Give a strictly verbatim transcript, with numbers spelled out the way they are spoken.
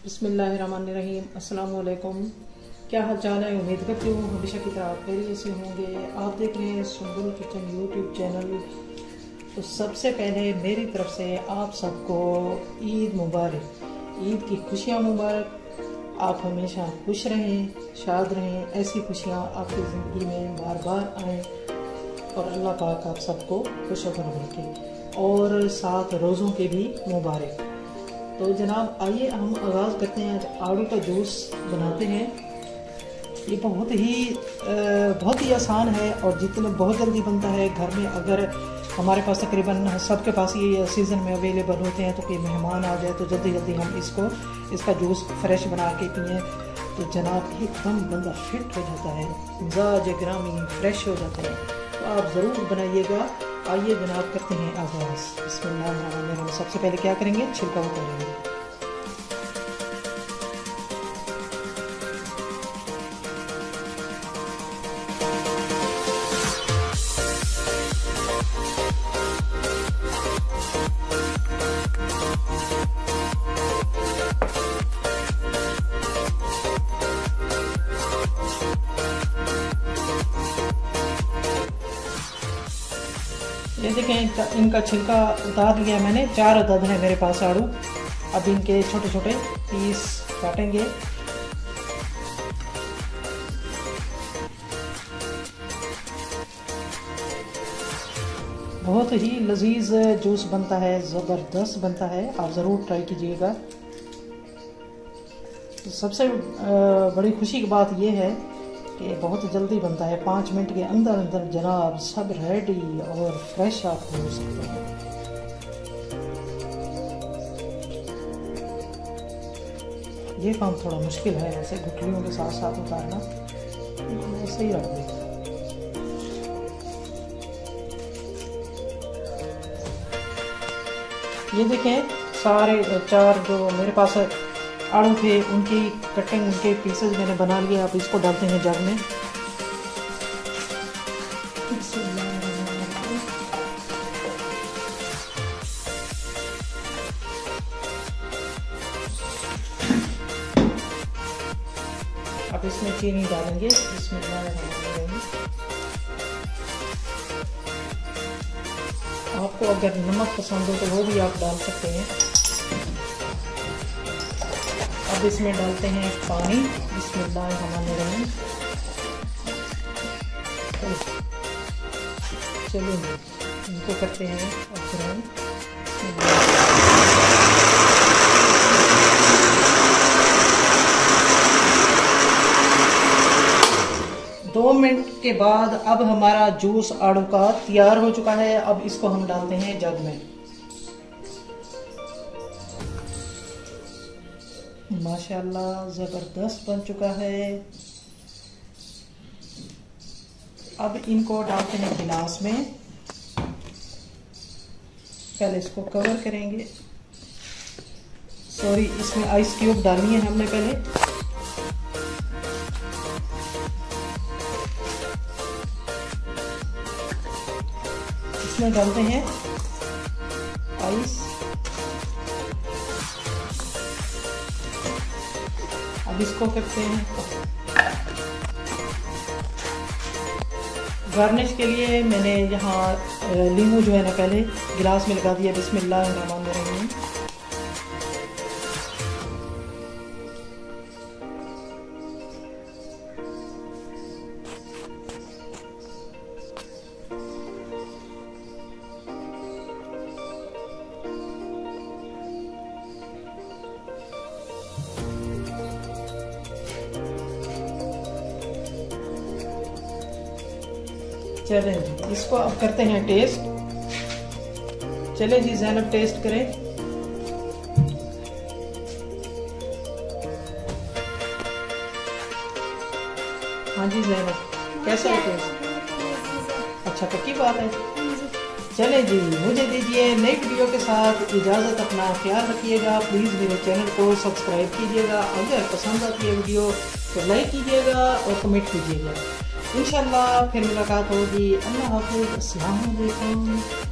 बिस्मिल्लाहिर्रहमानिर्रहीम। अस्सलाम वालेकुम। क्या हाल चाल है? उम्मीद करती हूँ हमेशा की तरह खैरियत से होंगे। आप देख रहे हैं सुंबुल किचन यूट्यूब चैनल। तो सबसे पहले मेरी तरफ से आप सबको ईद मुबारक, ईद की खुशियाँ मुबारक। आप हमेशा खुश रहें, शाद रहें, ऐसी खुशियाँ आपकी ज़िंदगी में बार बार आएँ और अल्लाह पाक आप सबको खुश रखे और साथ रोज़ों के भी मुबारक। तो जनाब आइए हम आगाज़ करते हैं। आज आड़ू का जूस बनाते हैं। ये बहुत ही बहुत ही आसान है और जितने बहुत जल्दी बनता है। घर में अगर हमारे पास तकरीबन सबके पास ये सीज़न में अवेलेबल होते हैं तो कोई मेहमान आ जाए तो जल्दी जल्दी हम इसको इसका जूस फ्रेश बना के पिएँ तो जनाब एकदम बंदा फिट हो जाता है, मिजाज ग्रामी फ्रेश हो जाता है। तो आप ज़रूर बनाइएगा। आइए जनाब करते हैं आगाज़। बिस्मिल्लाहिर्रहमानिर्रहीम। सबसे पहले क्या करेंगे, छिलका उतारेंगे। ये देखें इनका छिलका उतार लिया मैंने। चार अदद है मेरे पास आड़ू। अब इनके छोटे छोटे पीस काटेंगे। बहुत ही लजीज जूस बनता है, ज़बरदस्त बनता है। आप ज़रूर ट्राई कीजिएगा। तो सबसे बड़ी खुशी की बात यह है कि बहुत जल्दी बनता है। पाँच मिनट के अंदर अंदर जनाब सब रेडी और फ्रेश आप हो सकते हैं। ये काम थोड़ा मुश्किल है, ऐसे गुठलियों के साथ साथ उतारना, ऐसे ही रख दें। ये देखें सारे चार जो मेरे पास आड़ू थे उनकी कटिंग, उनके पीसेस मैंने बना लिए। अब इसको डालते हैं जग में। अब इसमें चीनी डालेंगे। बिस्मिल्लाहिर्रहमानिर्रहीम। आपको अगर नमक पसंद हो तो वो भी आप डाल सकते हैं। अब इसमें डालते हैं पानी। बिस्मिल्लाहिर्रहमानिर्रहीम। चलिए इनको करते हैं अब दो मिनट के बाद अब हमारा जूस आड़ू का तैयार हो चुका है। अब इसको हम डालते हैं जग में। माशाल्लाह ज़बरदस्त बन चुका है। अब इनको डालते हैं गिलास में। पहले इसको कवर करेंगे। सॉरी, इसमें आइस क्यूब डालनी है हमने पहले। इसमें डालते हैं आइस। अब इसको करते हैं गार्निश के लिए। मैंने यहाँ नींबू जो है ना पहले गिलास में लगा दिया। बिस्मिल्लाहिर्रहमानिर्रहीम। चलें जी, इसको अब करते हैं टेस्ट। चले जी ज़ैनब टेस्ट करें। हाँ जी ज़ैनब, कैसा है टेस्ट? अच्छा, पक्की बात है। चले जी, मुझे दीजिए नई वीडियो के साथ इजाज़त। अपना ख्याल रखिएगा। प्लीज़ मेरे चैनल को सब्सक्राइब कीजिएगा। अगर पसंद आती है वीडियो तो लाइक कीजिएगा और कमेंट कीजिएगा। इंशाल्लाह फिर मुलाकात होगी। अल्लाह हाफ़िज़। अस्सलाम वालेकुम।